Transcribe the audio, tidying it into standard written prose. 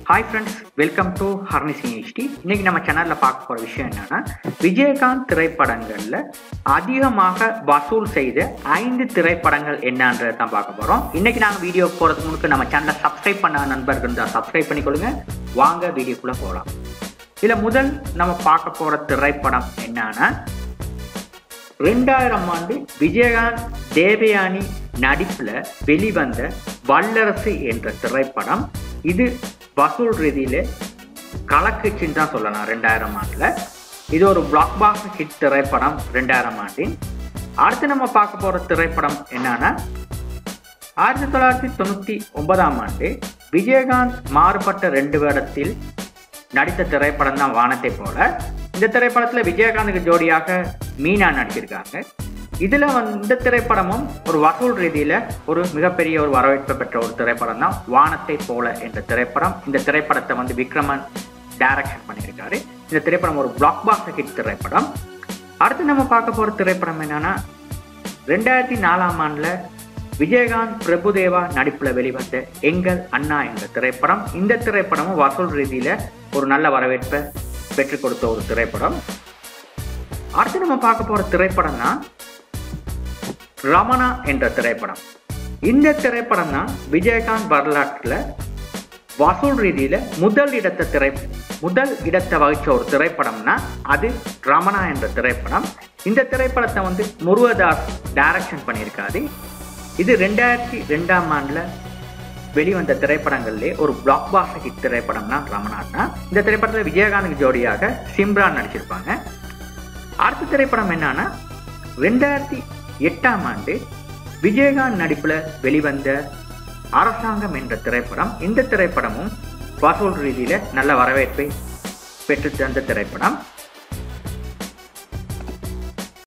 Hi friends, welcome to Harnessing HD. இன்னைக்கு நம்ம சேனல்ல பார்க்க போற விஷயம் என்னன்னா விஜயகாந்த் திரைப்படங்கள்ல அதிகமாக வசூல் செய்த 5 திரைப்படங்கள் என்னன்றதை தான் பார்க்க போறோம். இன்னைக்கு நாங்க வீடியோ போறதுக்கு முன்னாடி நம்ம சேனலை சப்ஸ்கிரைப் பண்ண நண்பர்கள் இருந்தா சப்ஸ்கிரைப் பண்ணிக்கொள்ளுங்க. வாங்க வீடியோக்குள்ள போலாம். இதுல முதல் நம்ம பார்க்க போற திரைப்படம் என்னன்னா 2000 ஆண்டு விஜயகாந்த் தேவயானி நடிப்புல வெளிவந்த வல்லரசு என்ற திரைப்படம். இது வசூல் ரீதியில கலக்குச்சுன்னு தான் சொல்லலாம். 2000 ஆண்டுல இது ஒரு பிளாக் பாஸ்டர் ஹிட் திரைப்படம் 2000 ஆண்டின். அடுத்து நம்ம பார்க்க போற திரைப்படம் என்னன்னா 1999 ஆண்டு விஜயகாந்த் மாறுபட்ட 2 வேடத்தில் நடித்த திரைப்படம் தான் வானத்தை போல. இந்த திரைப்படத்துல விஜயகாந்துக்கு ஜோடியாக மீனா நடிச்சிருக்காங்க. இதுல இந்த திரைப்படமும் ஒரு வசூல் ரீதியில ஒரு மிகப்பெரிய ஒரு வரவேற்பை பெற்ற ஒரு திரைப்படம் தான் வானத்தை போல என்ற திரைப்படம். இந்த திரைப்படத்தை விக்ரமன் டைரக்ஷன் பண்ணியிருக்காரு. இந்த திரைப்படம் ஒரு பிளாக் பாஸ்டர் ஹிட் திரைப்படம். அடுத்து நம்ம பார்க்க போற திரைப்படம் என்னன்னா 2004 ஆண்டுல விஜயகாந்த் பிரபுதேவா நடிப்புல வெளிவந்த எங்கள் அண்ணா என்ற திரைப்படம். இந்த திரைப்படமும் வசூல் ரீதியில ஒரு நல்ல வரவேற்பை பெற்றுக் கொடுத்த ஒரு திரைப்படம். அடுத்து நம்ம பார்க்க போற திரைப்படம் தான் ரமணா என்ற திரைப்படம். இந்த திரைப்படம் தான் விஜயகாந்த் வரலாற்றுல வசூல் ரீதியில முதல் இடத்தை வகிச்ச ஒரு திரைப்படம்னா அது ரமணா என்ற திரைப்படம். இந்த திரைப்படத்தை முருகதாஸ் டைரக்ஷன் பண்ணியிருக்காரு. இது 2002 ஆண்டுல வெளிவந்த திரைப்படங்கள்லேயே ஒரு பிளாக் பாஸ்டர் ஹிட் திரைப்படம் தான் ரமணா தான். இந்த திரைப்படத்தில் விஜயகாந்துக்கு ஜோடியாக சிம்ரான் நடிச்சிருப்பாங்க. அடுத்த திரைப்படம் என்னன்னா 2008 ஆண்டு விஜயகாந்த் நடிப்புல வெளிவந்த அரசாங்கம் என்ற திரைப்படம். இந்த திரைப்படமும் வசூல் ரீதியில நல்ல வரவேற்பை பெற்று தந்த திரைப்படம்.